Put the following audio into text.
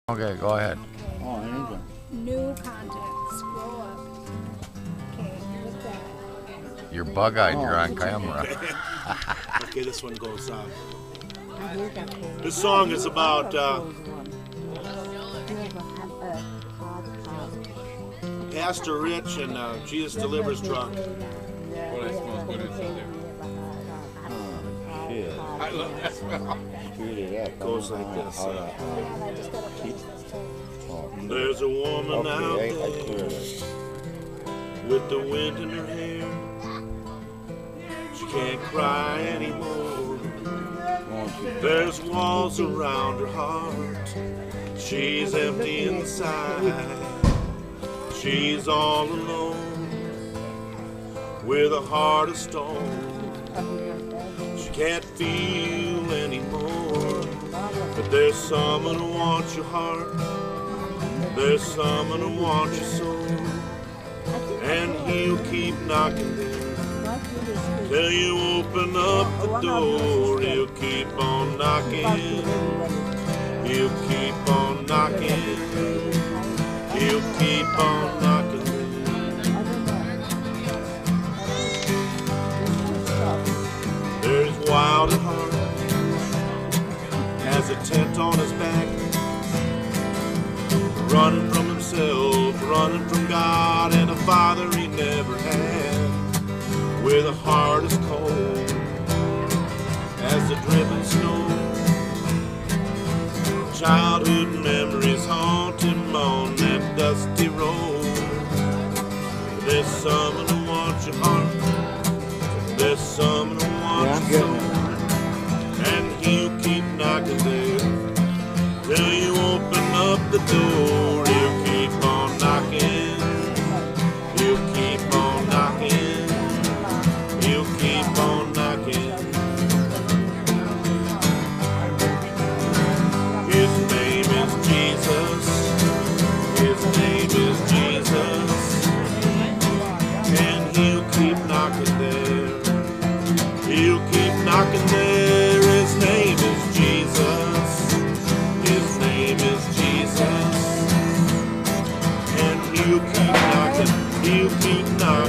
Okay, go ahead. Okay. Oh, anything. New content. Scroll up. Okay, with that. You're bug-eyed. You're on camera. Okay, this one goes on. This song is about Pastor Rich and Jesus Delivers truck. I love that smell. It goes like this. There's a woman out there with the wind in her hair. She can't cry anymore. There's walls around her heart. She's empty inside. She's all alone with a heart of stone. She can't feel anymore. But there's someone who wants your heart. There's someone who wants your soul. And he'll keep knocking there till you open up the door. He'll keep on knocking. He'll keep on knocking. He'll keep on knocking. There's Wild at heart, has a tent on his back, running from himself, running from God and a father he never had, with a heart as cold as the driven snow. Childhood memories haunt him on that dusty road. There's someone who wants your heart. There's someone who wants your soul. And he'll keep knocking there till you open up the door. He'll keep on knocking. He'll keep on knocking. He'll keep on knocking. His name is Jesus. His name is Jesus. And he'll keep knocking there. He'll keep knocking there. His name is Jesus. His name is Jesus. And he'll keep knocking. He'll keep knocking.